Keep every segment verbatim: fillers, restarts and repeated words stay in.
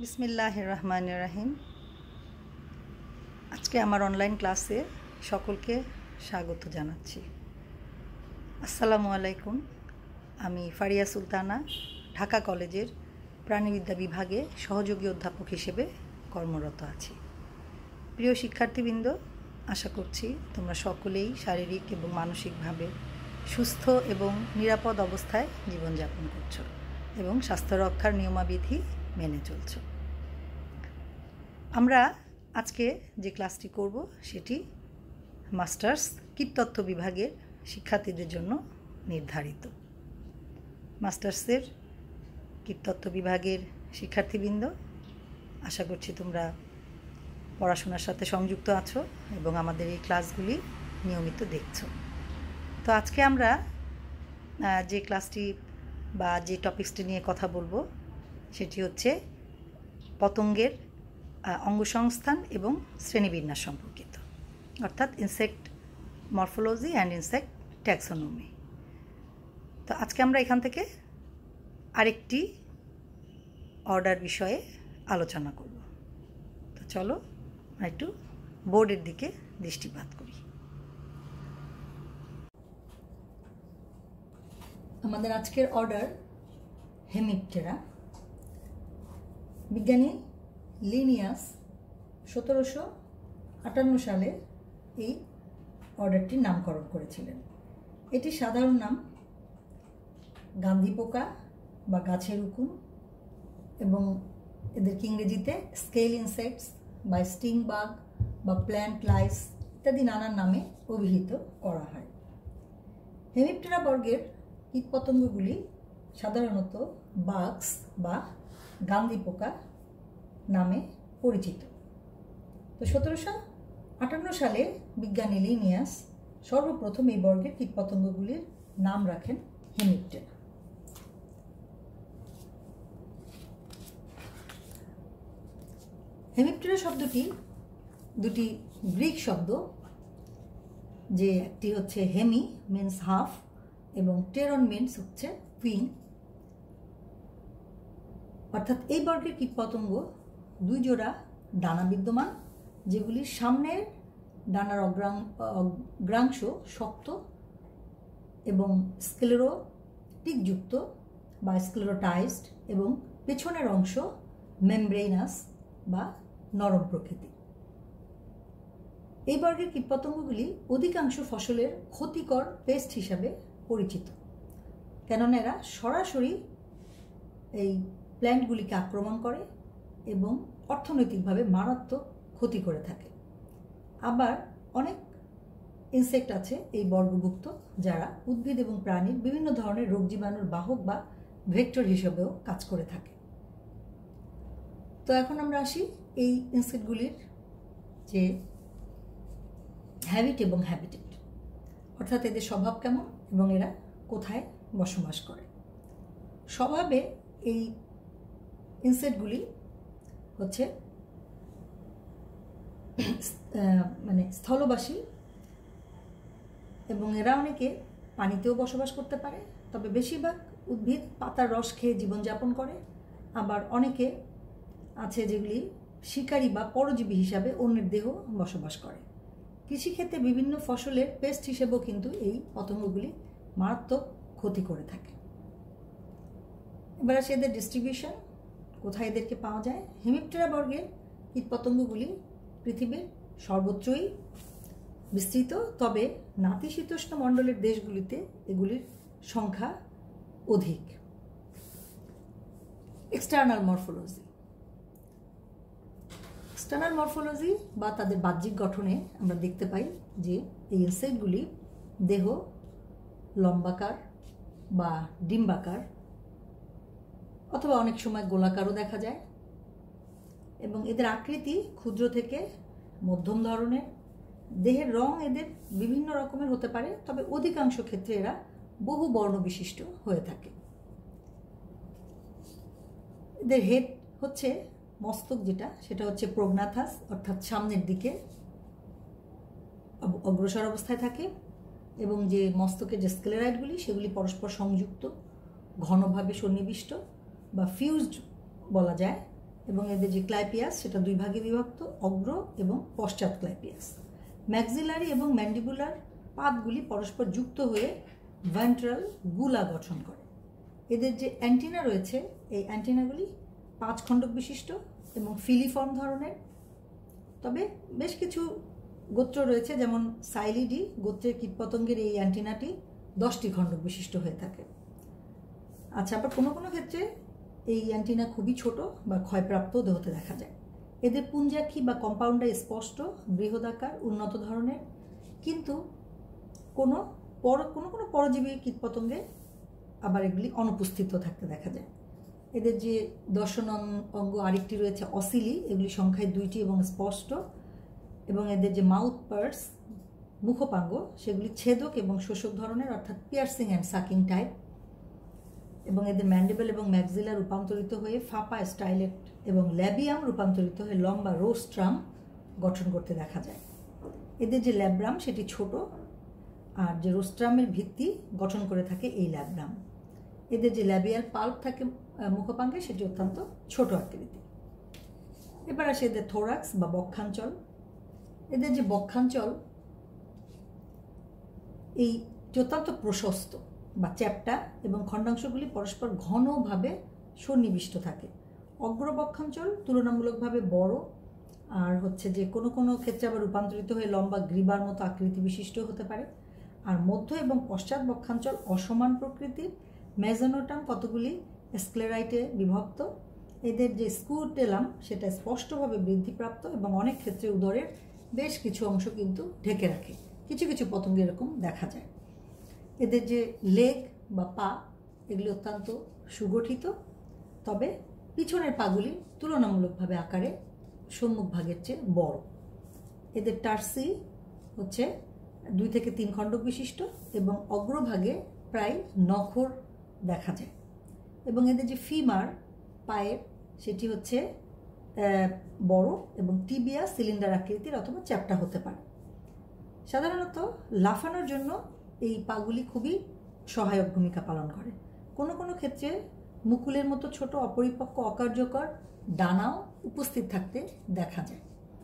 বিসমিল্লাহির রহমানির রহিম। আজকে আমার অনলাইন ক্লাসে সকলকে স্বাগত জানাচ্ছি। আসসালামু আলাইকুম। আমি ফারিয়া সুলতানা, ঢাকা কলেজের প্রাণীবিদ্যা বিভাগে সহযোগী অধ্যাপক হিসেবে কর্মরত আছি। প্রিয় শিক্ষার্থীবৃন্দ, আশা করছি তোমরা সকলেই শারীরিক এবং মানসিকভাবে সুস্থ এবং নিরাপদ অবস্থায় জীবনযাপন করছো এবং স্বাস্থ্য রক্ষার নিয়মাবিধি মেনে চলছো। আমরা আজকে যে ক্লাসটি করব সেটি মাস্টার্স কীটতত্ত্ব বিভাগের শিক্ষার্থীদের জন্য নির্ধারিত। মাস্টার্সের কীটতত্ত্ব বিভাগের শিক্ষার্থীবৃন্দ, আশা করছি তোমরা পড়াশোনার সাথে সংযুক্ত আছো এবং আমাদের এই ক্লাসগুলি নিয়মিত দেখছো। তো আজকে আমরা যে ক্লাসটি বা যে টপিকসটি নিয়ে কথা বলবো সেটি হচ্ছে পতঙ্গের অঙ্গসংস্থান এবং শ্রেণীবিন্যাস সম্পর্কিত, অর্থাৎ insect morphology and insect taxonomy. তো আজকে আমরা এখান থেকে আরেকটি অর্ডার বিষয়ে আলোচনা করব। তো চলো আমরা একটু বোর্ডের দিকে দৃষ্টিপাত করি। আমাদের আজকের অর্ডার হেমিপটেরা। বিজ্ঞানী লিনিয়াস সতেরোশো আটান্ন সালে এই অর্ডারটির নামকরণ করেছিলেন। এটি সাধারণ নাম গান্ধী পোকা বা গাছের উকুন, এবং এদেরকে ইংরেজিতে স্কেল ইনসেক্টস বা স্টিং বাগ বা প্ল্যান্ট লাইস ইত্যাদি নানান নামে অভিহিত করা হয়। হেমিপটেরা বর্গের কীটপতঙ্গগুলি সাধারণত বাগস বা গান্ধী পোকা নামে পরিচিত। তো সতেরোশো আটান্ন সালে বিজ্ঞানী লিনিয়াস সর্বপ্রথম এই বর্গের কীটপতঙ্গগুলির নাম রাখেন হেমিপটেরা। হেমিপটেরা শব্দটি দুটি গ্রিক শব্দ, যে একটি হচ্ছে হেমি মিন্স হাফ এবং টেরন মিন্স হচ্ছে উইং, অর্থাৎ এই বর্গের কীটপতঙ্গ দুই জোড়া ডানা বিদ্যমান, যেগুলির সামনের ডানার অগ্রাংশ শক্ত এবং স্ক্লেরোটিকযুক্ত বা স্ক্লেরোটাইজড এবং পেছনের অংশ মেমব্রেনাস বা নরম প্রকৃতি। এই বর্গের কীটপতঙ্গগুলি অধিকাংশ ফসলের ক্ষতিকর পেস্ট হিসাবে পরিচিত, কেননা এরা সরাসরি এই প্ল্যান্টগুলিকে আক্রমণ করে এবং অর্থনৈতিকভাবে মারাত্মক ক্ষতি করে থাকে। আবার অনেক ইনসেক্ট আছে এই বর্গভুক্ত, যারা উদ্ভিদ এবং প্রাণীর বিভিন্ন ধরনের রোগ জীবাণুর বাহক বা ভেক্টর হিসেবেও কাজ করে থাকে। তো এখন আমরা আসি এই ইনসেক্টগুলির যে হ্যাবিট এবং হ্যাবিটেট, অর্থাৎ এদের স্বভাব কেমন এবং এরা কোথায় বসবাস করে। স্বভাবে এই ইনসেক্টগুলি হচ্ছে মানে স্থলবাসী, এবং এরা অনেকে পানিতেও বসবাস করতে পারে, তবে বেশিরভাগ উদ্ভিদ পাতার রস খেয়ে জীবনযাপন করে। আবার অনেকে আছে যেগুলি শিকারী বা পরজীবী হিসাবে অন্যের দেহ বসবাস করে। কৃষিক্ষেত্রে বিভিন্ন ফসলের পেস্ট হিসেবেও কিন্তু এই পতঙ্গগুলি মারাত্মক ক্ষতি করে থাকে। এবার আসে এদের ডিস্ট্রিবিউশন, কোথায় এদেরকে পাওয়া যায়। হেমিপটেরা বর্গের কীটপতঙ্গগুলি পৃথিবীর সর্বত্রই বিস্তৃত, তবে নাতিশীতোষ্ণ মণ্ডলের দেশগুলিতে এগুলির সংখ্যা অধিক। External morphology. এক্সটার্নাল মরফোলজি বা তাদের বাহ্যিক গঠনে আমরা দেখতে পাই যে এই ইনসেক্টগুলি দেহ লম্বাকার বা ডিম্বাকার অথবা অনেক সময় গোলাকারও দেখা যায়, এবং এদের আকৃতি ক্ষুদ্র থেকে মধ্যম ধরনের। দেহের রং এদের বিভিন্ন রকমের হতে পারে, তবে অধিকাংশ ক্ষেত্রে এরা বহু বর্ণ বিশিষ্ট হয়ে থাকে। এদের হেড হচ্ছে মস্তক, যেটা সেটা হচ্ছে প্রোগনাথাস, অর্থাৎ সামনের দিকে অগ্রসর অবস্থায় থাকে, এবং যে মস্তকের যে স্ক্লেরাইডগুলি সেগুলি পরস্পর সংযুক্ত, ঘনভাবে সন্নিবিষ্ট বা ফিউজড বলা যায়, এবং এদের যে ক্লাইপিয়াস সেটা দুই ভাগে বিভক্ত, অগ্র এবং পশ্চাৎ ক্লাইপিয়াস। ম্যাক্সিলারি এবং ম্যান্ডিবুলার পাতগুলি পরস্পর যুক্ত হয়ে ভেন্ট্রাল গুলা গঠন করে। এদের যে অ্যান্টিনা রয়েছে এই অ্যান্টিনাগুলি পাঁচ খণ্ডক বিশিষ্ট এবং ফিলিফর্ম ধরনের। তবে বেশ কিছু গোত্র রয়েছে, যেমন সাইলিডি গোত্রের কীটপতঙ্গের এই অ্যান্টিনাটি দশটি খণ্ডক বিশিষ্ট হয়ে থাকে। আচ্ছা, আবার কোনো কোনো ক্ষেত্রে এই অ্যান্টিনা খুবই ছোট বা ক্ষয়প্রাপ্ত হতে দেখা যায়। এদের পুঞ্জাক্ষী বা কম্পাউন্ডাই স্পষ্ট, বৃহদাকার, উন্নত ধরনের, কিন্তু কোনো পর কোনো কোনো পরজীবী কীটপতঙ্গে আবার এগুলি অনুপস্থিত থাকতে দেখা যায়। এদের যে দর্শন অঙ্গ আরেকটি রয়েছে অসিলি, এগুলি সংখ্যায় দুইটি এবং স্পষ্ট, এবং এদের যে মাউথ পার্টস মুখপাঙ্গ সেগুলি ছেদক এবং শোষক ধরনের, অর্থাৎ পিয়ার্সিং অ্যান্ড সাকিং টাইপ। এবং এদের ম্যান্ডিবেল এবং ম্যাক্সিলা রূপান্তরিত হয়ে ফাঁপা স্টাইলেট এবং ল্যাবিয়াম রূপান্তরিত হয়ে লম্বা রোস্ট্রাম গঠন করতে দেখা যায়। এদের যে ল্যাব্রাম সেটি ছোট, আর যে রোস্ট্রামের ভিত্তি গঠন করে থাকে এই ল্যাব্রাম। এদের যে ল্যাবিয়াল পাল্প থাকে মুখপাঙ্গে সেটি অত্যন্ত ছোট আকৃতি। এবার আসে এদের থোরাক্স বা বক্ষাঞ্চল। এদের যে বক্ষাঞ্চল এই অত্যন্ত প্রশস্ত বা চ্যাপ্টা এবং খণ্ডাংশগুলি পরস্পর ঘনভাবে সন্নিবিষ্ট থাকে। অগ্রবক্ষাঞ্চল তুলনামূলকভাবে বড়, আর হচ্ছে যে কোনো কোনো ক্ষেত্রে আবার রূপান্তরিত হয়ে লম্বা গ্রীবার মতো আকৃতি বিশিষ্ট হতে পারে। আর মধ্য এবং পশ্চাৎ বক্ষাঞ্চল অসমান প্রকৃতির, মেজোনোটাম কতগুলি স্ক্লেরাইটে বিভক্ত। এদের যে স্কুটেলাম সেটা স্পষ্টভাবে বৃদ্ধিপ্রাপ্ত এবং অনেক ক্ষেত্রে উদরের বেশ কিছু অংশ কিন্তু ঢেকে রাখে। কিছু কিছু পতঙ্গে এরকম দেখা যায়। এদের যে লেগ বা পা এগুলি অত্যন্ত সুগঠিত, তবে পিছনের পাগুলি তুলনামূলকভাবে আকারে সম্মুখ ভাগের চেয়ে বড়। এদের টার্সি হচ্ছে দুই থেকে তিন খণ্ডক বিশিষ্ট এবং অগ্রভাগে প্রায় নখর দেখা যায়। এবং এদের যে ফিমার পায়ের সেটি হচ্ছে বড় এবং টিবিয়া সিলিন্ডার আকৃতির অথবা চ্যাপ্টা হতে পারে। সাধারণত লাফানোর জন্য এই পাগুলি খুবই সহায়ক ভূমিকা পালন করে। কোনো কোনো ক্ষেত্রে মুকুলের মতো ছোট অপরিপক্ক অকার্যকর ডানাও উপস্থিত থাকতে দেখা যায়।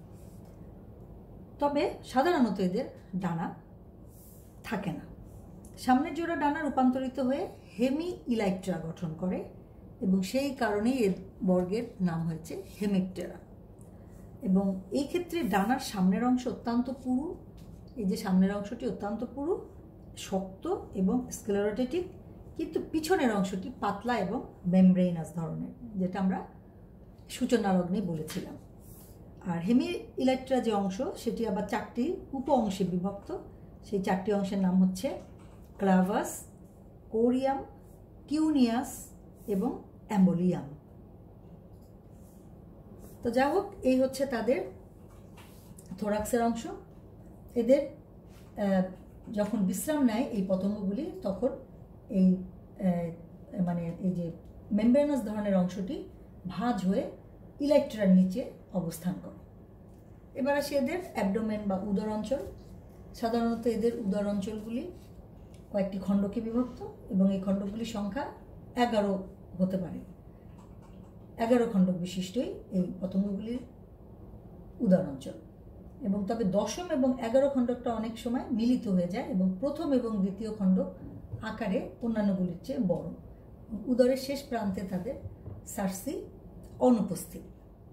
তবে সাধারণত এদের ডানা থাকে না। সামনের জোড়া ডানা রূপান্তরিত হয়ে হেমি ইলাইট্রা গঠন করে এবং সেই কারণেই এর বর্গের নাম হয়েছে হেমিপটেরা। এবং এই ক্ষেত্রে ডানার সামনের অংশ অত্যন্ত পুরু, এই যে সামনের অংশটি অত্যন্ত পুরু, শক্ত এবং স্ক্লেরোটিক, কিন্তু পিছনের অংশটি পাতলা এবং মেমব্রেইনাস ধরনের, যেটা আমরা সূচনা লগ্নে বলেছিলাম। আর হেমি ইলাইট্রা যে অংশ সেটি আবার চারটি উপ অংশে বিভক্ত। সেই চারটি অংশের নাম হচ্ছে ক্লাভাস, কোরিয়াম, কিউনিয়াস এবং অ্যাম্বোলিয়াম। তো যা হোক, এই হচ্ছে তাদের থোরাক্সের অংশ। এদের যখন বিশ্রাম নেয় এই পতঙ্গগুলি তখন এই মানে এই যে মেমব্রেনাস ধরনের অংশটি ভাঁজ হয়ে ইলাইট্রার নিচে অবস্থান করে। এবার আসি এদের অ্যাবডোমেন বা উদর অঞ্চল। সাধারণত এদের উদর অঞ্চলগুলি কয়েকটি খণ্ডকে বিভক্ত এবং এই খণ্ডগুলির সংখ্যা এগারো হতে পারে। এগারো খণ্ডক বিশিষ্টই এই পতঙ্গগুলির উদর অঞ্চল। এবং তবে দশম এবং এগারো খণ্ডকটা অনেক সময় মিলিত হয়ে যায় এবং প্রথম এবং দ্বিতীয় খণ্ডক আকারে অন্যান্যগুলির চেয়ে বড়। উদরের শেষ প্রান্তে তাদের সার্সি অনুপস্থিত।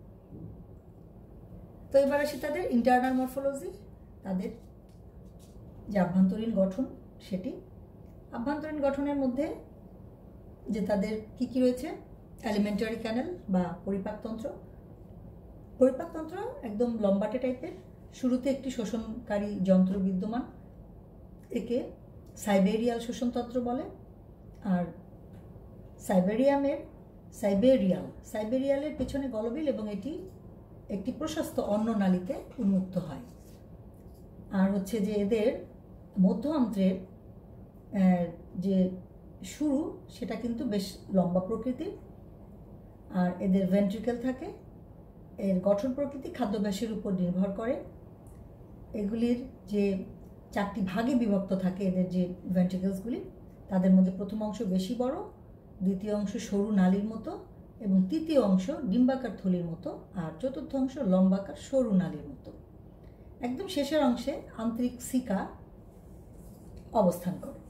তো এবার আসি তাদের ইন্টারনাল মরফোলজি, তাদের যে আভ্যন্তরীণ গঠন সেটি। আভ্যন্তরীণ গঠনের মধ্যে যে তাদের কি কি রয়েছে, অ্যালিমেন্টারি ক্যানেল বা পরিপাকতন্ত্র। পরিপাকতন্ত্র একদম লম্বাটে টাইপের, শুরুতে একটি শোষণকারী যন্ত্র বিদ্যমান, একে সাইবেরিয়াল শোষণতন্ত্র বলে। আর সাইবেরিয়ামের সাইবেরিয়াল সাইবেরিয়ালের পেছনে গলবিল এবং এটি একটি প্রশস্ত অন্ননালীতে উন্মুক্ত হয়। আর হচ্ছে যে এদের মধ্য অন্ত্রের যে শুরু সেটা কিন্তু বেশ লম্বা প্রকৃতির। আর এদের ভেন্ট্রিকেল থাকে। এর গঠন প্রকৃতি খাদ্যাভ্যাসের উপর নির্ভর করে। এগুলির যে চারটি ভাগে বিভক্ত থাকে এদের যে ভেন্ট্রিকেলসগুলি, তাদের মধ্যে প্রথম অংশ বেশি বড়, দ্বিতীয় অংশ সরু নালীর মতো এবং তৃতীয় অংশ ডিম্বাকার থলির মতো, আর চতুর্থ অংশ লম্বাকার সরু নালীর মতো। একদম শেষের অংশে আন্তরিক সিকা অবস্থান করে।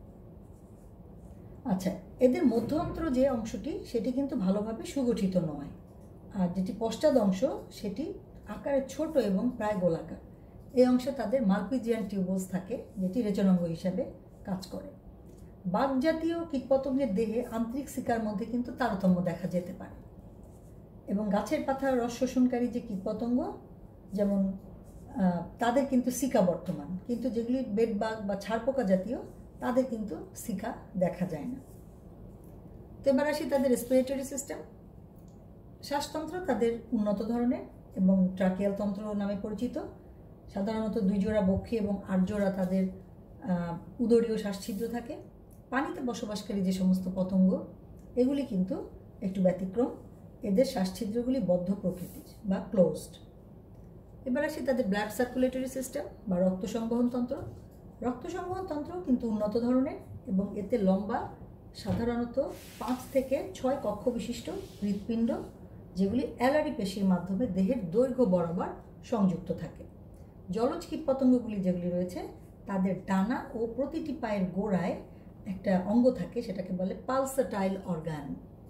আচ্ছা, এদের মধ্য অন্তর যে অংশটি সেটি কিন্তু ভালোভাবে সুগঠিত নয়, আর যেটি পশ্চাৎ অংশ সেটি আকারে ছোট এবং প্রায় গোলাকার। এই অংশে তাদের মালপিজিয়ান টিউবলস থাকে, যেটি রেচনাঙ্গ হিসাবে কাজ করে। বাঘ জাতীয় কীটপতঙ্গের দেহে আন্তরিক সিকার মধ্যে কিন্তু তারতম্য দেখা যেতে পারে, এবং গাছের পাতার রস শোষণকারী যে কীটপতঙ্গ যেমন তাদের কিন্তু সিকা বর্তমান, কিন্তু যেগুলি বেডবাগ বা ছাড়পোকা জাতীয় তাদের কিন্তু সিকা দেখা যায় না। তো এবার আসি তাদের রেসপিরেটরি সিস্টেম। শ্বাসতন্ত্র তাদের উন্নত ধরনের এবং ট্রাকিয়াল তন্ত্র নামে পরিচিত। সাধারণত দুই জোড়া বক্ষী এবং আট জোড়া তাদের উদরীয় শ্বাসছিদ্র থাকে। পানিতে বসবাসকারী যে সমস্ত পতঙ্গ এগুলি কিন্তু একটু ব্যতিক্রম, এদের শ্বাসছিদ্রগুলি বদ্ধ প্রকৃতির বা ক্লোজড। এবার আসি তাদের ব্লাড সার্কুলেটরি সিস্টেম বা রক্ত সংবহন তন্ত্র। রক্ত সংবহন তন্ত্র কিন্তু উন্নত ধরনের এবং এতে লম্বা সাধারণত পাঁচ থেকে ছয় কক্ষ বিশিষ্ট হৃৎপিণ্ড, যেগুলি অ্যালারি পেশির মাধ্যমে দেহের দৈর্ঘ্য বরাবর সংযুক্ত থাকে। জলজ কীটপতঙ্গগুলি যেগুলি রয়েছে তাদের ডানা ও প্রতিটি পায়ের গোড়ায় একটা অঙ্গ থাকে, সেটাকে বলে পালসাটাইল অর্গান,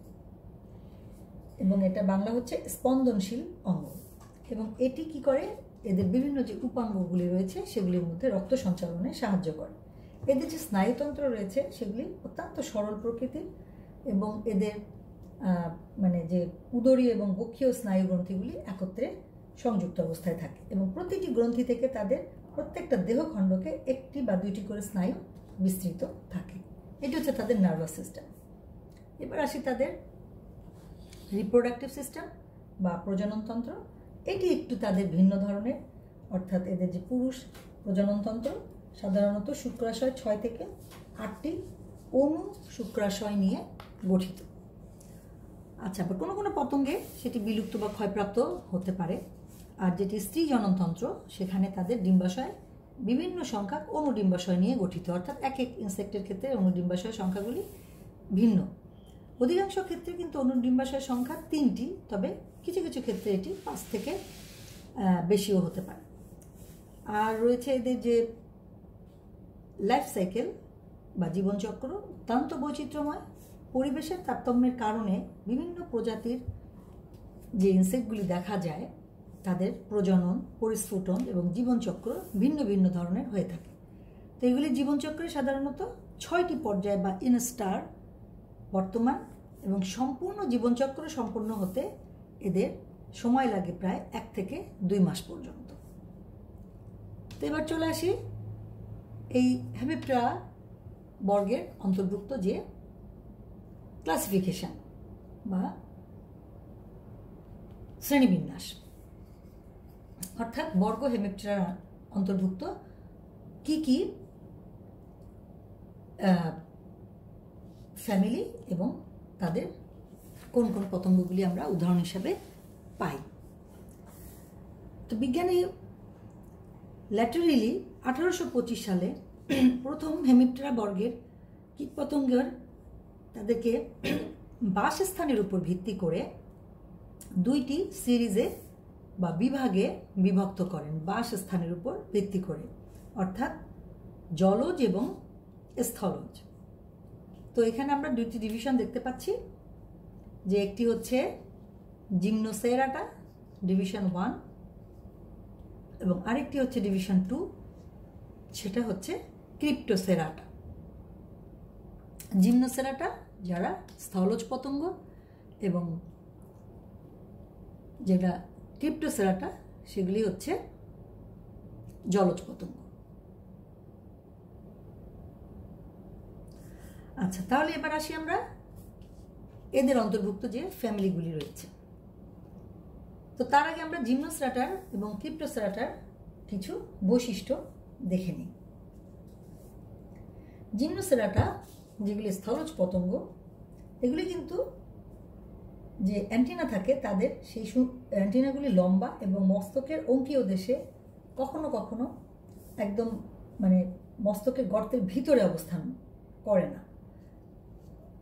এবং এটা বাংলা হচ্ছে স্পন্দনশীল অঙ্গ। এবং এটি কি করে, এদের বিভিন্ন যে উপাঙ্গগুলি রয়েছে সেগুলির মধ্যে রক্ত সঞ্চালনে সাহায্য করে। এদের যে স্নায়ুতন্ত্র রয়েছে সেগুলি অত্যন্ত সরল প্রকৃতির, এবং এদের মানে যে উদরীয় এবং বক্ষীয় স্নায়ু গ্রন্থিগুলি একত্রে সংযুক্ত অবস্থায় থাকে, এবং প্রতিটি গ্রন্থি থেকে তাদের প্রত্যেকটা দেহখণ্ডকে একটি বা দুইটি করে স্নায়ু বিস্তৃত থাকে। এটি হচ্ছে তাদের নার্ভাস সিস্টেম। এবার আসি তাদের রিপ্রোডাক্টিভ সিস্টেম বা প্রজননতন্ত্র। এটি একটু তাদের ভিন্ন ধরনের, অর্থাৎ এদের যে পুরুষ প্রজননতন্ত্র সাধারণত শুক্রাশয় ছয় থেকে আটটি অণু শুক্রাশয় নিয়ে গঠিত। আচ্ছা, আবার কোনো কোনো পতঙ্গে সেটি বিলুপ্ত বা ক্ষয়প্রাপ্ত হতে পারে। আর যেটি স্ত্রী জননতন্ত্র সেখানে তাদের ডিম্বাশয় বিভিন্ন সংখ্যক অণুডিম্বাশয় নিয়ে গঠিত, অর্থাৎ এক এক ইনসেক্টের ক্ষেত্রে অণুডিম্বাশয় সংখ্যাগুলি ভিন্ন। অধিকাংশ ক্ষেত্রে কিন্তু অণুডিম্বাশয় সংখ্যা তিনটি, তবে কিছু কিছু ক্ষেত্রে এটি পাঁচ থেকে বেশিও হতে পারে। আর রয়েছে এদের যে লাইফ সাইকেল বা জীবনচক্র অত্যন্ত বৈচিত্র্যময়। পরিবেশের তারতম্যের কারণে বিভিন্ন প্রজাতির যে ইনসেক্টগুলি দেখা যায় তাদের প্রজনন, পরিস্ফুটন এবং জীবনচক্র ভিন্ন ভিন্ন ধরনের হয়ে থাকে। তো এগুলি জীবনচক্রে সাধারণত ছয়টি পর্যায় বা ইনস্টার বর্তমান, এবং সম্পূর্ণ জীবনচক্র সম্পূর্ণ হতে এদের সময় লাগে প্রায় এক থেকে দুই মাস পর্যন্ত। তো এবার চলে আসি এই হেমিপ্টেরা বর্গের অন্তর্ভুক্ত যে ক্লাসিফিকেশন বা শ্রেণীবিন্যাস, অর্থাৎ বর্গ হেমিপ্টেরার অন্তর্ভুক্ত কি কি ফ্যামিলি এবং তাদের কোন কোন পতঙ্গগুলি আমরা উদাহরণ হিসাবে পাই। তো বিজ্ঞানী ল্যাটারেলি আঠারোশো পঁচিশ সালে প্রথম হেমিপ্টেরা বর্গের কীটপতঙ্গের তাদেরকে বাসস্থানের উপর ভিত্তি করে দুইটি সিরিজে বা বিভাগে বিভক্ত করেন। বাসস্থানের উপর ভিত্তি করে, অর্থাৎ জলজ এবং স্থলজ। তো এখানে আমরা দুইটি ডিভিশন দেখতে পাচ্ছি, যে একটি হচ্ছে জিমনোসেরাটা ডিভিশন ওয়ান এবং আরেকটি হচ্ছে ডিভিশন টু, সেটা হচ্ছে ক্রিপ্টোসেরাটা। জিমনোসেরাটা যারা স্থলজ পতঙ্গ এবং যেটা ক্রিপ্টোসেরাটা সেগুলি হচ্ছে জলজ পতঙ্গ। আচ্ছা, তাহলে এবার আসি আমরা এদের অন্তর্ভুক্ত যে ফ্যামিলিগুলি রয়েছে। তো তার আগে আমরা জিমনোসেরাটার এবং ক্রিপ্টোসেরাটার কিছু বৈশিষ্ট্য দেখে নিই। জিমনোসেরাটা যেগুলি স্থলজ পতঙ্গ, এগুলি কিন্তু যে অ্যান্টিনা থাকে তাদের সেই অ্যান্টিনাগুলি লম্বা এবং মস্তকের অঙ্কীয় দেশে কখনো কখনো একদম মানে মস্তকের গর্তের ভিতরে অবস্থান করে না।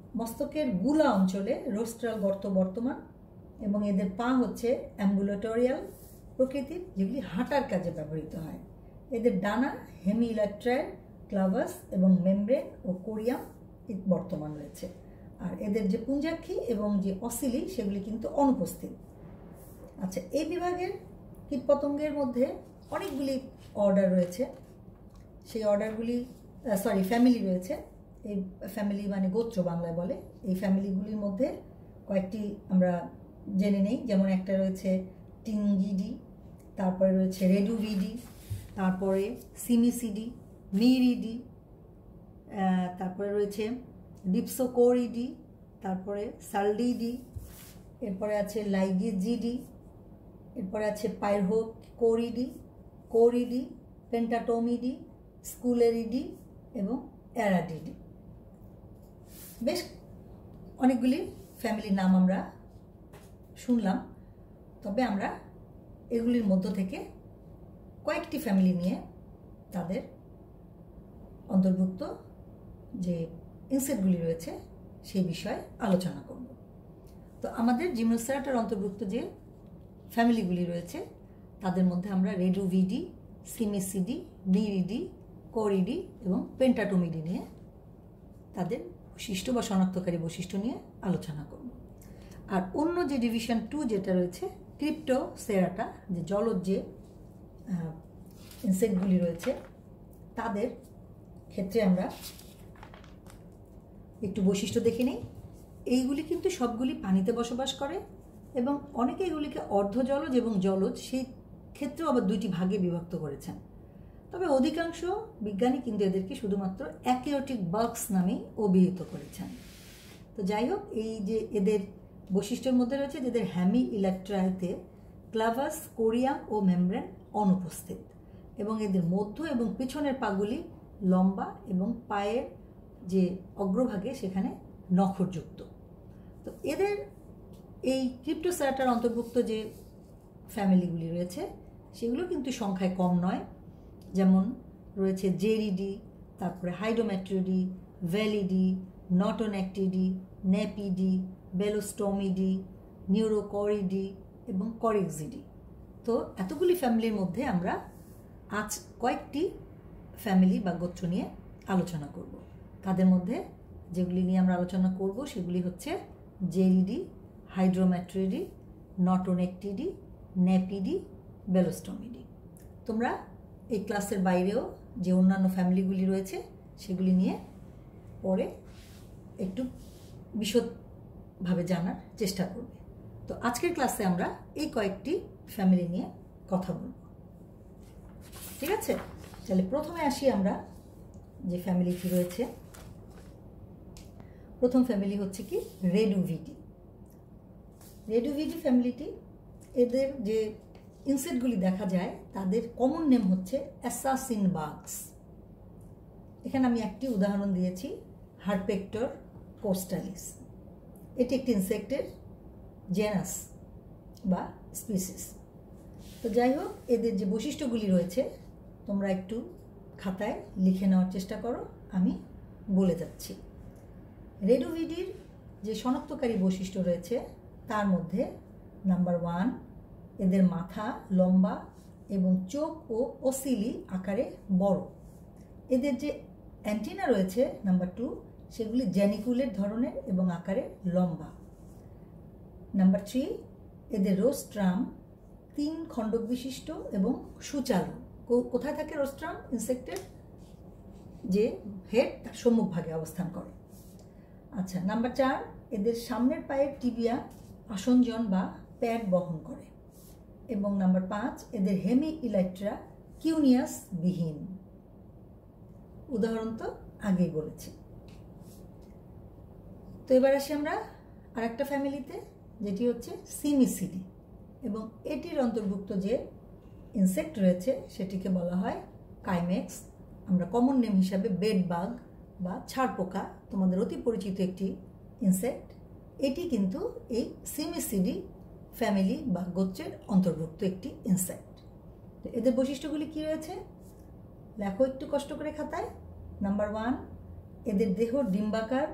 মস্তকের গুলা অঞ্চলে রোস্ট্রাল গর্ত বর্তমান এবং এদের পা হচ্ছে অ্যাম্বুলেটোরিয়াল প্রকৃতির, যেগুলি হাঁটার কাজে ব্যবহৃত হয়। এদের ডানা হেমিইলেকট্রাল, ক্লাভাস এবং মেমব্রেন ও কোরিয়াম বর্তমান রয়েছে। আর এদের যে পুঞ্জাক্ষী এবং যে অসিলি সেগুলি কিন্তু অনুপস্থিত। আচ্ছা, এই বিভাগের কীটপতঙ্গের মধ্যে অনেকগুলি অর্ডার রয়েছে। সেই অর্ডারগুলি সরি ফ্যামিলি রয়েছে। এই ফ্যামিলি মানে গোত্র বাংলায় বলে। এই ফ্যামিলিগুলির মধ্যে কয়েকটি আমরা জেনে নেই। যেমন একটা রয়েছে টিনগিডি, তারপরে রয়েছে রেডুভিডি, তারপরে সিমিসিডি, মিরিডি, তারপরে রয়েছে ডিপসোকোরিডি, তারপরে সালডিডি, এরপরে আছে লাইগিজিডি, এরপরে আছে পাইরোকোরিডি, কোরিডি, পেন্টাটোমিডি, স্কুলেরিডি এবং অ্যারাডিডি। বেশ অনেকগুলি ফ্যামিলির নাম আমরা শুনলাম। তবে আমরা এগুলির মধ্য থেকে কয়েকটি ফ্যামিলি নিয়ে তাদের অন্তর্ভুক্ত যে ইনসেক্টগুলি রয়েছে সেই বিষয়ে আলোচনা করব। তো আমাদের জিমনোসেরাটার অন্তর্ভুক্ত যে ফ্যামিলিগুলি রয়েছে তাদের মধ্যে আমরা রেডুভিডি, সিমিসিডি, মিরিডি, কোরিডি এবং পেন্টাটোমিডি নিয়ে তাদের বৈশিষ্ট্য বা শনাক্তকারী বৈশিষ্ট্য নিয়ে আলোচনা করব। আর অন্য যে ডিভিশন টু যেটা রয়েছে ক্রিপ্টোসেরাটা, যে জলজ যে ইনসেক্টগুলি রয়েছে তাদের ক্ষেত্রে আমরা একটু বৈশিষ্ট্য দেখে নিই। এইগুলি কিন্তু সবগুলি পানিতে বসবাস করে এবং অনেকে এগুলিকে অর্ধজলজ এবং জলজ সেই ক্ষেত্রেও আবার দুইটি ভাগে বিভক্ত করেছেন। তবে অধিকাংশ বিজ্ঞানী কিন্তু এদেরকে শুধুমাত্র অ্যাকিওটিক বাগস নামেই অভিহিত করেছেন। তো যাই হোক, এই যে এদের বৈশিষ্ট্যের মধ্যে রয়েছে যেদের হ্যামি ইলেকট্রাইতে ক্লাভাস, কোরিয়াম ও মেমব্রেন অনুপস্থিত এবং এদের মধ্য এবং পিছনের পাগুলি লম্বা এবং পায়ের যে অগ্রভাগে সেখানে নখরযুক্ত। তো এদের এই ক্রিপ্টোসেরাটার অন্তর্ভুক্ত যে ফ্যামিলিগুলি রয়েছে সেগুলো কিন্তু সংখ্যায় কম নয়। যেমন রয়েছে জেরিডি, তারপরে হাইডোমেট্রিডি, ভ্যালিডি, নটোনেক্টিডি, নেপিডি, বেলোস্টোমিডি, নিউরোকরিডি এবং করিক্সিডি। তো এতগুলি ফ্যামিলির মধ্যে আমরা আজ কয়েকটি ফ্যামিলি বা গোত্র নিয়ে আলোচনা করব। তাদের মধ্যে যেগুলি নিয়ে আমরা আলোচনা করব সেগুলি হচ্ছে জেরিডি, হাইড্রোমেট্রিডি, নটোনেক্টিডি, নেপিডি, বেলোস্টোমিডি। তোমরা এই ক্লাসের বাইরেও যে অন্যান্য ফ্যামিলিগুলি রয়েছে সেগুলি নিয়ে পরে একটু বিশদভাবে জানার চেষ্টা করবে। তো আজকের ক্লাসে আমরা এই কয়েকটি ফ্যামিলি নিয়ে কথা বলব। ঠিক আছে, তাহলে প্রথমে আসি আমরা যে ফ্যামিলিটি রয়েছে। প্রথম ফ্যামিলি হচ্ছে কি রেডুভিডি। রেডুভিডি ফ্যামিলিটি, এদের যে ইনসেক্টগুলি দেখা যায় তাদের কমন নেম হচ্ছে অ্যাসাসিন বাগস। এখানে আমি একটি উদাহরণ দিয়েছি, হারপেক্টর কোস্টালিস। এটি একটি ইনসেক্টের জেনাস বা স্পিসিস। তো যাই হোক, এদের যে বৈশিষ্ট্যগুলি রয়েছে তোমরা একটু খাতায় লিখে নেওয়ার চেষ্টা করো, আমি বলে যাচ্ছি। রেডুভিডির যে শনাক্তকারী বৈশিষ্ট্য রয়েছে তার মধ্যে নাম্বার ওয়ান, এদের মাথা লম্বা এবং চোখ ও অসিলি আকারে বড়। এদের যে অ্যান্টিনা রয়েছে নাম্বার টু, সেগুলি জ্যানিকুলের ধরনের এবং আকারে লম্বা। নাম্বার থ্রি, এদের রোস্ট্রাম তিন খণ্ডক বিশিষ্ট এবং সুচালু। কোথায় থাকে রোস্ট্রাম? ইনসেক্টের যে হেড তার সম্মুখভাগে অবস্থান করে। আচ্ছা, নাম্বার চার, এদের সামনের পায়ের টিবিয়া আসঞ্জন বা প্যাড বহন করে। এবং নাম্বার পাঁচ, এদের হেমি ইলেকট্রা কিউনিয়াস বিহীন। উদাহরণ তো আগেই বলেছি। তো এবার আসি আমরা আর একটা ফ্যামিলিতে, যেটি হচ্ছে সিমিসিডি এবং এটির অন্তর্ভুক্ত যে ইনসেক্ট রয়েছে সেটিকে বলা হয় কাইমেক্স। আমরা কমন নেম হিসাবে বেড বাগ বা ছাড় পোকা, তোমাদের অতি পরিচিত একটি ইনসেক্ট। এটি কিন্তু এই সিমিসিডি ফ্যামিলি বা গোত্রের অন্তর্ভুক্ত একটি ইনসেক্ট। তো এদের বৈশিষ্ট্যগুলি কি রয়েছে লেখো একটু কষ্ট করে খাতায়। নাম্বার ওয়ান, এদের দেহ ডিম্বাকার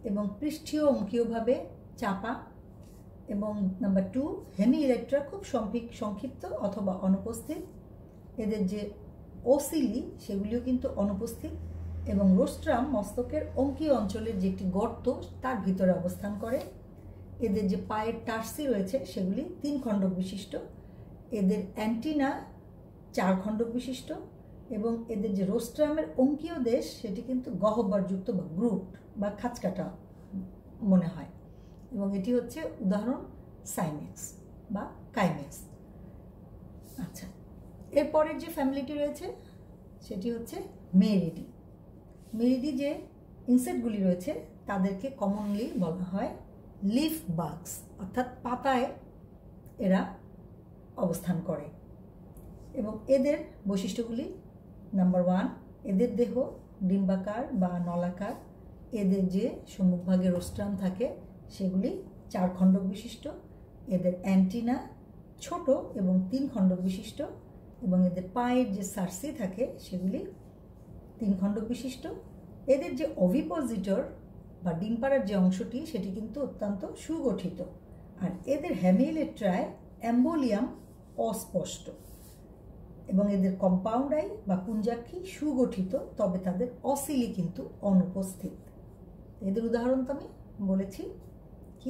এবং পৃষ্ঠীয় অঙ্কীয়ভাবে চাপা। এবং নাম্বার টু, হেমি ইলেকট্রা খুব সংক্ষিপ্ত অথবা অনুপস্থিত। এদের যে ওসিলি সেগুলিও কিন্তু অনুপস্থিত। এবং রোস্ট্রাম মস্তকের অঙ্কীয় অঞ্চলের যে একটি গর্ত তার ভিতরে অবস্থান করে। এদের যে পায়ের টার্সি রয়েছে সেগুলি তিন খণ্ডক বিশিষ্ট। এদের অ্যান্টিনা চার খণ্ডক বিশিষ্ট। এবং এদের যে রোস্ট্রামের অঙ্কীয় দেশ সেটি কিন্তু গহ্বরযুক্ত বা গ্রুপ বা খাঁচকাটা মনে হয়। এবং এটি হচ্ছে উদাহরণ সাইমেক্স বা কাইমেক্স। আচ্ছা, এরপরের যে ফ্যামিলিটি রয়েছে সেটি হচ্ছে মেরিডি। মেরিডি যে ইনসেক্টগুলি রয়েছে তাদেরকে কমনলি বলা হয় লিফ বাগস, অর্থাৎ পাতায় এরা অবস্থান করে। এবং এদের বৈশিষ্ট্যগুলি, নাম্বার ওয়ান, এদের দেহ ডিম্বাকার বা নলাকার। এদের যে সম্মুখভাগে রোস্ট্রাম থাকে সেগুলি চার খণ্ডক বিশিষ্ট। এদের অ্যান্টিনা ছোট এবং তিন খণ্ডক বিশিষ্ট। এবং এদের পায়ের যে সার্সি থাকে সেগুলি তিন খণ্ডক বিশিষ্ট। এদের যে ওভিপোজিটর বা ডিম পাড়ার যে অংশটি সেটি কিন্তু অত্যন্ত সুগঠিত। আর এদের হেমিলেট্রায় অ্যাম্বোলিয়াম অস্পষ্ট। এবং এদের কম্পাউন্ডাই বা পুঞ্জাক্ষী সুগঠিত, তবে তাদের অসিলি কিন্তু অনুপস্থিত। এদের উদাহরণ তো আমি বলেছি কি,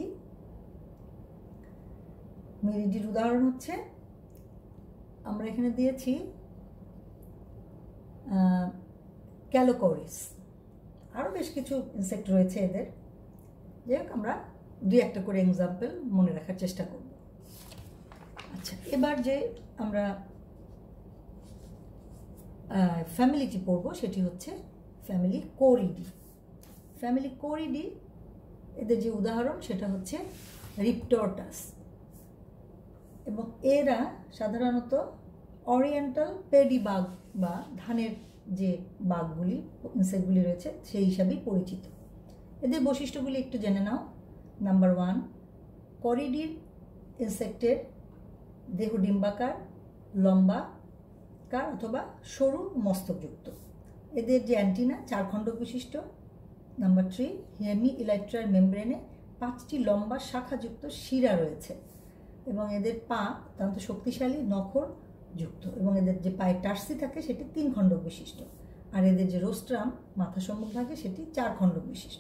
মেরিডির উদাহরণ হচ্ছে আমরা এখানে দিয়েছি ক্যালোকোরিস। আরও বেশ কিছু ইনসেক্ট রয়েছে এদের, যাই হোক আমরা দুই একটা করে এক্সাম্পল মনে রাখার চেষ্টা করব। আচ্ছা, এবার যে আমরা ফ্যামিলিটি পড়ব সেটি হচ্ছে ফ্যামিলি কোরিডি। ফ্যামিলি কোরিডি এদের যে উদাহরণ সেটা হচ্ছে রিপটর্টাস। এবং এরা সাধারণত অরিয়েন্টাল পেডি বাগ বা ধানের যে বাঘগুলি ইনসেক্টগুলি রয়েছে সেই হিসাবেই পরিচিত। এদের বৈশিষ্ট্যগুলি একটু জেনে নাও। নাম্বার ওয়ান, কোরিডির ইনসেক্টের দেহ ডিম্বাকার, লম্বাকার অথবা সরু মস্তকযুক্ত। এদের যে অ্যান্টিনা চার খণ্ডক বিশিষ্ট। নাম্বার থ্রি, হেমি ইলেকট্রার মেমব্রেনে পাঁচটি লম্বা শাখাযুক্ত শিরা রয়েছে। এবং এদের পা অত্যন্ত শক্তিশালী নখর যুক্ত। এবং এদের যে পায়ের টার্সি থাকে সেটি তিন খণ্ডক বিশিষ্ট। আর এদের যে রোস্ট্রাম মাথা সম্মুখভাগে সেটি চার খণ্ডক বিশিষ্ট।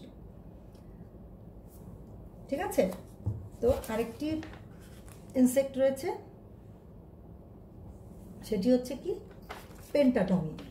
ঠিক আছে, তো আরেকটি ইনসেক্ট রয়েছে সেটি হচ্ছে কি পেন্টাটমিডি।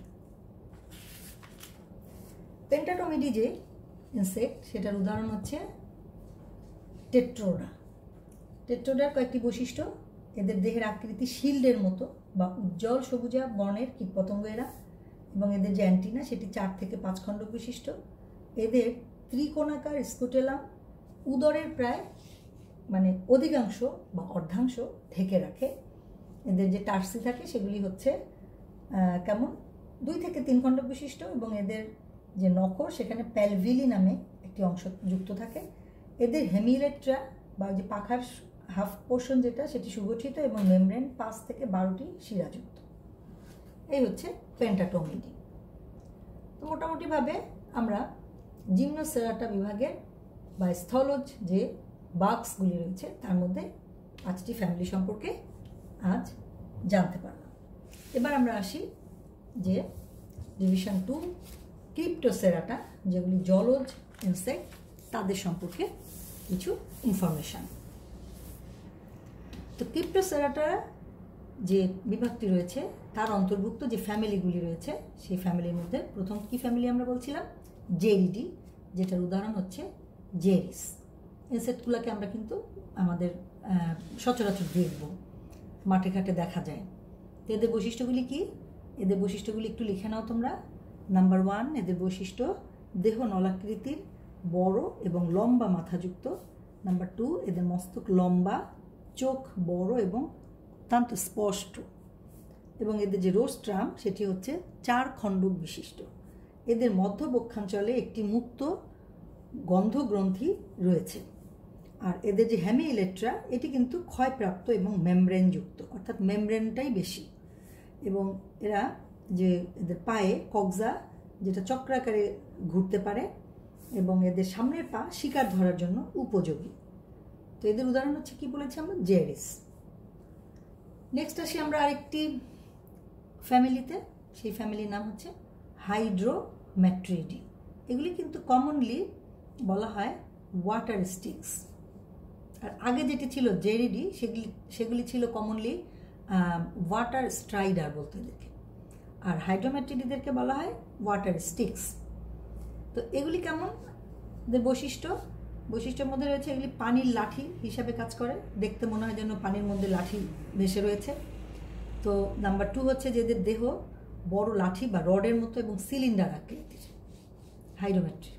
পেন্টাটমিডি যে ইনসেক্ট সেটার উদাহরণ হচ্ছে টেট্রোডা। টেট্রোডার কয়েকটি বৈশিষ্ট্য, এদের দেহের আকৃতি শিল্ডের মতো বা উজ্জ্বল সবুজা বর্ণের কীটপতঙ্গ এরা। এবং এদের যে অ্যান্টিনা সেটি চার থেকে পাঁচ খণ্ডক বিশিষ্ট। এদের ত্রিকোণাকার স্কুটেলাম উদরের প্রায় মানে অধিকাংশ বা অর্ধাংশ ঢেকে রাখে। এদের যে টার্সি থাকে সেগুলি হচ্ছে কেমন দুই থেকে তিন খণ্ডক বিশিষ্ট। এবং এদের যে নখর সেখানে প্যালভিলি নামে একটি অংশ যুক্ত থাকে। এদের হেমিলেট্রা বা যে পাখার হাফ পোর্শন যেটা সেটি সুগঠিত এবং মেমব্রেন পাঁচ থেকে বারোটি শিরাযুক্ত। এই হচ্ছে পেন্টাটমিডি। তো মোটামুটিভাবে আমরা জিমনোসেরাটা বিভাগের বা স্থলজ যে বাগসগুলি রয়েছে তার মধ্যে পাঁচটি ফ্যামিলি সম্পর্কে আজ জানতে পারলাম। এবার আমরা আসি যে ডিভিশন টু ক্রিপ্টোসেরাটা, যেগুলি জলজ ইনসেক্ট, তাদের সম্পর্কে কিছু ইনফরমেশান। তো ক্রিপ্টোসেরাটা যে বিভাগটি রয়েছে তার অন্তর্ভুক্ত যে ফ্যামিলিগুলি রয়েছে সেই ফ্যামিলির মধ্যে প্রথম কি ফ্যামিলি আমরা বলছিলাম জেরিডি, যেটার উদাহরণ হচ্ছে জেরিস। ইনসেক্টগুলোকে আমরা কিন্তু আমাদের সচরাচর দেখব, মাঠে ঘাটে দেখা যায়। তো এদের বৈশিষ্ট্যগুলি কি? এদের বৈশিষ্ট্যগুলি একটু লিখে নাও তোমরা। নাম্বার ওয়ান, এদের বৈশিষ্ট্য দেহ নলাকৃতির, বড় এবং লম্বা মাথাযুক্ত। নাম্বার টু, এদের মস্তক লম্বা, চোখ বড় এবং অত্যন্ত স্পষ্ট। এবং এদের যে রোস্ট্রাম সেটি হচ্ছে চার খণ্ডক বিশিষ্ট। এদের মধ্য বক্ষাঞ্চলে একটি মুক্ত গন্ধগ্রন্থি রয়েছে। আর এদের যে হেমি ইলেকট্রা এটি কিন্তু ক্ষয়প্রাপ্ত এবং মেমব্রেনযুক্ত, অর্থাৎ মেমব্রেনটাই বেশি। এবং এরা যে এদের পায়ে কগজা যেটা চক্রাকারে ঘুরতে পারে এবং এদের সামনের পা শিকার ধরার জন্য উপযোগী। তো এদের উদাহরণ হচ্ছে কি বলেছি আমরা, জেরিস। নেক্সট আসি আমরা আরেকটি ফ্যামিলিতে, সেই ফ্যামিলির নাম হচ্ছে হাইড্রোম্যাট্রিডি। এগুলি কিন্তু কমনলি বলা হয় ওয়াটার স্টিক্স। আর আগে যেটি ছিল জেরিডি, সেগুলি সেগুলি ছিল কমনলি ওয়াটার স্ট্রাইডার বলতে এদেরকে। আর হাইড্রোম্যাট্রিডিদেরকে বলা হয় ওয়াটার স্টিক্স। তো এগুলি কেমন, এদের বৈশিষ্ট্য বৈশিষ্ট্যের মধ্যে রয়েছে এগুলি পানির লাঠি হিসাবে কাজ করে, দেখতে মনে হয় যেন পানির মধ্যে লাঠি ভেসে রয়েছে। তো নাম্বার টু হচ্ছে যে এদের দেহ বড় লাঠি বা রডের মতো এবং সিলিন্ডার আকৃতির, হাইড্রোম্যাট্রি।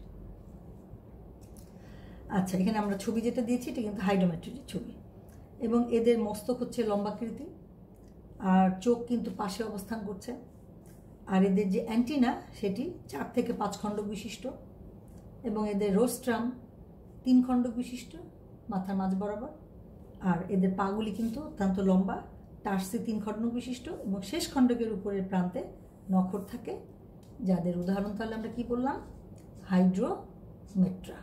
আচ্ছা, এখানে আমরা ছবি যেটা দিয়েছি এটা কিন্তু হাইড্রোম্যাট্রির ছবি। এবং এদের মস্তক হচ্ছে লম্বাকৃতি, আর চোখ কিন্তু পাশে অবস্থান করছে। আর এদের যে অ্যান্টিনা সেটি চার থেকে পাঁচ খণ্ডক বিশিষ্ট, এবং এদের রোস্ট্রাম তিন খণ্ডক বিশিষ্ট মাথার মাঝ বরাবর। আর এদের পাগুলি কিন্তু অত্যন্ত লম্বা, টার্সি তিন খণ্ডক বিশিষ্ট, এবং শেষ খণ্ডকের উপরের প্রান্তে নখর থাকে, যাদের উদাহরণ তাহলে আমরা কি বললাম, হাইড্রোমেট্রা।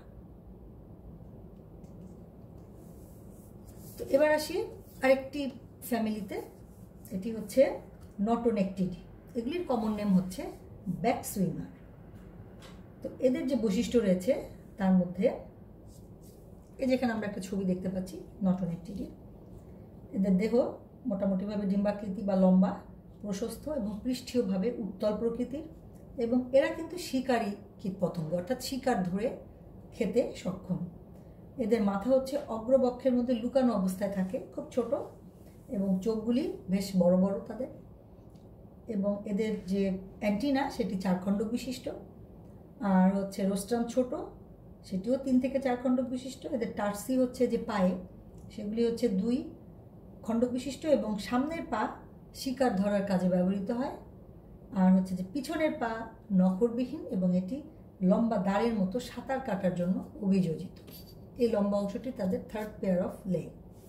তো এবার আসি আরেকটি ফ্যামিলিতে, এটি হচ্ছে নটোনেকটিডি। এগুলির কমন নেম হচ্ছে ব্যাক সুইমার। তো এদের যে বৈশিষ্ট্য রয়েছে তার মধ্যে এই যেখানে আমরা একটা ছবি দেখতে পাচ্ছি নটোনেকটিডি। এদের দেহ মোটামুটিভাবে ডিম্বাকৃতি বা লম্বা, প্রশস্ত এবং পৃষ্ঠীয়ভাবে উত্তল প্রকৃতির, এবং এরা কিন্তু শিকারী কীটপতঙ্গ, অর্থাৎ শিকার ধরে খেতে সক্ষম। এদের মাথা হচ্ছে অগ্রবক্ষের মধ্যে লুকানো অবস্থায় থাকে, খুব ছোট, এবং চোখগুলি বেশ বড় বড় তাদের। এবং এদের যে অ্যান্টিনা সেটি চার খণ্ডক বিশিষ্ট, আর হচ্ছে রোস্ট্রাম ছোট, সেটিও তিন থেকে চার খণ্ডক বিশিষ্ট। এদের টার্সি হচ্ছে যে পায়ে, সেগুলি হচ্ছে দুই খণ্ডক বিশিষ্ট, এবং সামনের পা শিকার ধরার কাজে ব্যবহৃত হয়। আর হচ্ছে যে পিছনের পা নখরবিহীন, এবং এটি লম্বা দাঁড়ের মতো সাঁতার কাটার জন্য অভিযোজিত। এই লম্বা অংশটি তাদের থার্ড পেয়ার অফ লেগ।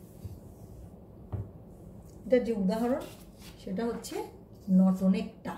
এটার যে উদাহরণ সেটা হচ্ছে নটোনেকটা।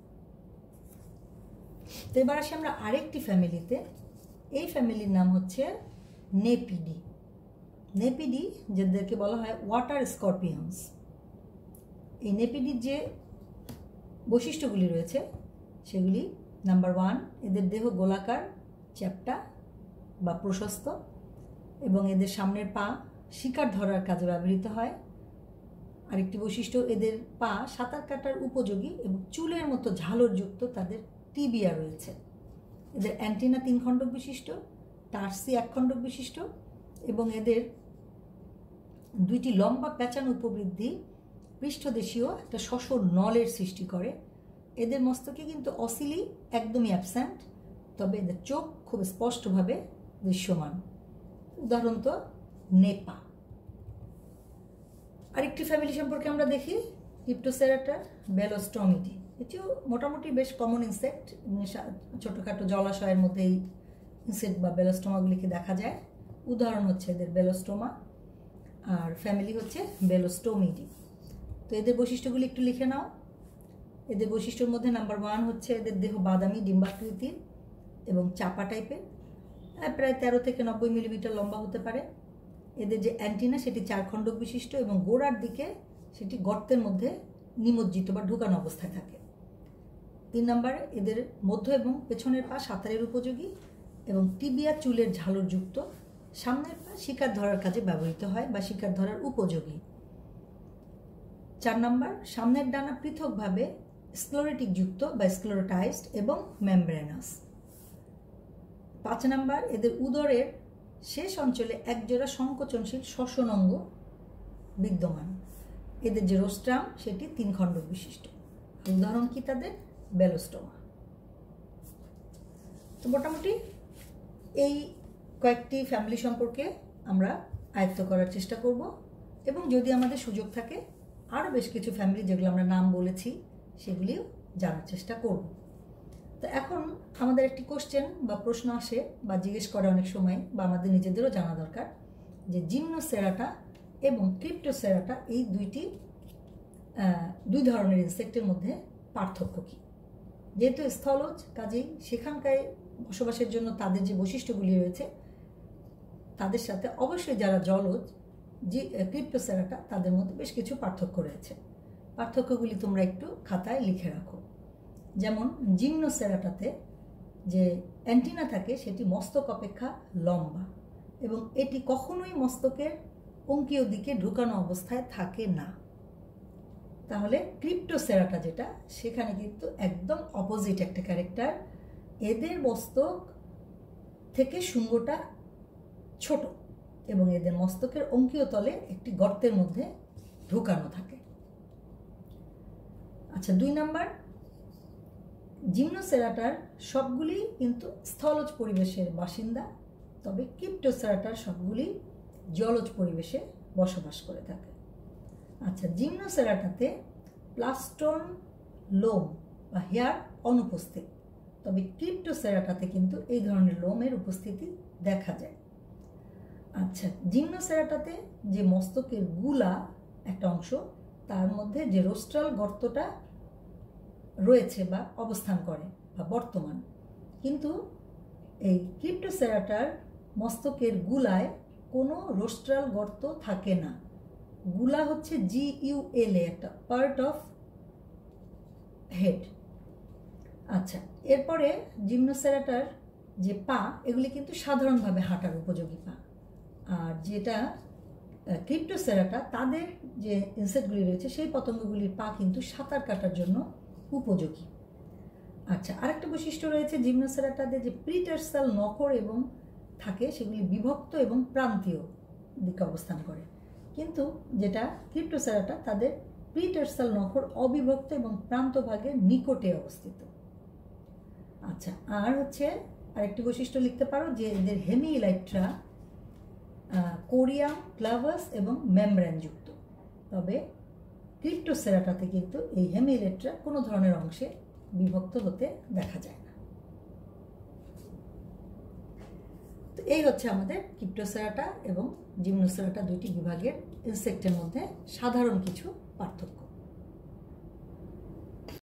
তো এবার আসি আমরা আরেকটি ফ্যামিলিতে, এই ফ্যামিলির নাম হচ্ছে নেপিডি। নেপিডি যাদেরকে বলা হয় ওয়াটার স্করপিয়ন্স। এই নেপিডির যে বৈশিষ্ট্যগুলি রয়েছে সেগুলি, নাম্বার ওয়ান, এদের দেহ গোলাকার, চ্যাপ্টা বা প্রশস্ত, এবং এদের সামনের পা শিকার ধরার কাজে ব্যবহৃত হয়। আরেকটি বৈশিষ্ট্য, এদের পা সাঁতার কাটার উপযোগী এবং চুলের মতো ঝালরযুক্ত তাদের টিবিয়া রয়েছে। এদের অ্যান্টিনা তিন খণ্ডক বিশিষ্ট, টার্সি এক খণ্ডক বিশিষ্ট, এবং এদের দুইটি লম্বা প্যাঁচানো উপবৃদ্ধি পৃষ্ঠদেশীয় একটা শস্য নলের সৃষ্টি করে। এদের মস্তকে কিন্তু অসিলি একদমই অ্যাবসেন্ট, তবে এদের চোখ খুব স্পষ্টভাবে দৃশ্যমান। উদাহরণ তো নেপা। আরেকটি ফ্যামিলি সম্পর্কে আমরা দেখি, ক্রিপ্টোসেরাটা বেলোস্টোমিডি। এটিও মোটামুটি বেশ কমন ইনসেক্ট, ছোটোখাটো জলাশয়ের মধ্যে এই ইনসেক্ট বা বেলোস্টোমাগুলিকে দেখা যায়। উদাহরণ হচ্ছে এদের বেলোস্টোমা, আর ফ্যামিলি হচ্ছে বেলোস্টোমিডি। তো এদের বৈশিষ্ট্যগুলি একটু লিখে নাও। এদের বৈশিষ্ট্যের মধ্যে নাম্বার ওয়ান হচ্ছে এদের দেহ বাদামি ডিম্বাকৃতির এবং চাপা টাইপের, প্রায় তেরো থেকে নব্বই মিলিমিটার লম্বা হতে পারে। এদের যে অ্যান্টিনা সেটি চার খণ্ডক বিশিষ্ট, এবং গোড়ার দিকে সেটি গর্তের মধ্যে নিমজ্জিত বা ঢুকানো অবস্থায় থাকে। তিন নম্বর, এদের মধ্য এবং পেছনের পা সাঁতারের উপযোগী, এবং টিবিয়া চুলের ঝালরযুক্ত। সামনের পা শিকার ধরার কাজে ব্যবহৃত হয় বা শিকার ধরার উপযোগী। চার নম্বর, সামনের ডানা পৃথকভাবে স্ক্লেরোটিক যুক্ত বা স্ক্লেরোটাইজড এবং মেমব্রেনাস। পাঁচ নম্বর, এদের উদরের শেষ অঞ্চলে একজোড়া সংকোচনশীল শ্বসন অঙ্গ বিদ্যমান। এদের যে রোস্ট্রাম সেটি তিন খণ্ডক বিশিষ্ট। উদাহরণ কি তাদের, বেলোস্টোমা। তো মোটামুটি এই কয়েকটি ফ্যামিলি সম্পর্কে আমরা আয়ত্ত করার চেষ্টা করব, এবং যদি আমাদের সুযোগ থাকে আরও বেশ কিছু ফ্যামিলি যেগুলো আমরা নাম বলেছি সেগুলিও জানার চেষ্টা করব। তো এখন আমাদের একটি কোশ্চেন বা প্রশ্ন আসে বা জিজ্ঞেস করে অনেক সময়, বা আমাদের নিজেদেরও জানা দরকার, যে জিমনোসেরাটা এবং ক্রিপ্টোসেরাটা এই দুইটি দুই ধরনের ইনসেক্টের মধ্যে পার্থক্য কী। যেহেতু স্থলজ, কাজেই সেখানকার বসবাসের জন্য তাদের যে বৈশিষ্ট্যগুলি রয়েছে তাদের সাথে অবশ্যই যারা জলজ যে ক্রিপ্টোসেরাটা তাদের মধ্যে বেশ কিছু পার্থক্য রয়েছে। পার্থক্যগুলি তোমরা একটু খাতায় লিখে রাখো। যেমন জিমনোসেরাটাতে যে অ্যান্টিনা থাকে সেটি মস্তক অপেক্ষা লম্বা এবং এটি কখনোই মস্তকের অঙ্কীয় দিকে ঢুকানো অবস্থায় থাকে না। তাহলে ক্রিপ্টোসেরাটা যেটা, সেখানে কিন্তু একদম অপোজিট একটা ক্যারেক্টার। এদের মস্তক থেকে শুঙ্গটা ছোট এবং এদের মস্তকের অঙ্কীয় তলে একটি গর্তের মধ্যে ঢুকানো থাকে। আচ্ছা, দুই নাম্বার, জিমনোসেরাটার সবগুলি কিন্তু স্থলজ পরিবেশের বাসিন্দা, তবে ক্রিপ্টোসেরাটার সবগুলি জলজ পরিবেশে বসবাস করে থাকে। আচ্ছা, জিমনোসেরাটাতে প্লাস্টন লোম বা হেয়ার অনুপস্থিত, তবে ক্রিপ্টোসেরাটাতে কিন্তু এই ধরনের লোমের উপস্থিতি দেখা যায়। আচ্ছা, জিমনোসেরাটাতে যে মস্তকের গুলা একটা অংশ, তার মধ্যে যে রোস্ট্রাল গর্তটা রয়েছে বা অবস্থান করে বা বর্তমান, কিন্তু এই ক্রিপ্টোসেরাটার মস্তকের গুলায় কোনো রোস্ট্রাল গর্ত থাকে না। গুলা হচ্ছে জি ইউ এল এ, একটা পার্ট অফ হেড। আচ্ছা, এরপরে জিমনোসেরাটার যে পা, এগুলি কিন্তু সাধারণভাবে হাঁটার উপযোগী পা। আর যেটা ক্রিপ্টোসেরাটা, তাদের যে ইনসেক্টগুলি রয়েছে সেই পতঙ্গগুলির পা কিন্তু সাঁতার কাটার জন্য উপযোগী। আচ্ছা, আরেকটা বৈশিষ্ট্য রয়েছে জিমনোসেরাটাদের যে প্রিটার্সাল নখর এবং থাকে, সেগুলি বিভক্ত এবং প্রান্তীয় দিকে অবস্থান করে, কিন্তু যেটা ক্রিপ্টোসেরাটা, তাদের প্রিটার্সাল নখর অবিভক্ত এবং প্রান্তভাগের নিকটে অবস্থিত। আচ্ছা, আর হচ্ছে আরেকটি বৈশিষ্ট্য লিখতে পারো যে এদের হেমিইলাইট্রা কোরিয়াম, ক্লাভাস এবং মেমব্রেন যুক্ত, তবে ক্রিপ্টোসেরাটাতে কিন্তু এই হেমিইলাইট্রা কোনো ধরনের অংশে বিভক্ত হতে দেখা যায় না। তো এই হচ্ছে আমাদের ক্রিপ্টোসেরাটা এবং জিমনোসেরাটা দুইটি বিভাগের ইনসেক্টের মধ্যে সাধারণ কিছু পার্থক্য।